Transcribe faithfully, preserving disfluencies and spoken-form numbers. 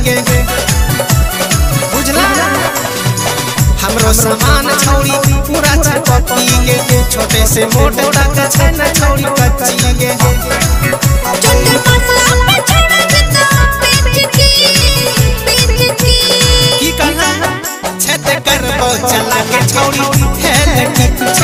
गे बुझला हमरो सामान छौड़ी पूरा चपकी गे छोटे से मोटे तक छै न छौड़ी कच्ची गे चंदन मसाला पे छेड़ा जितना पेट की पेट की की कहला छत करबो चला के छौड़ी हेल की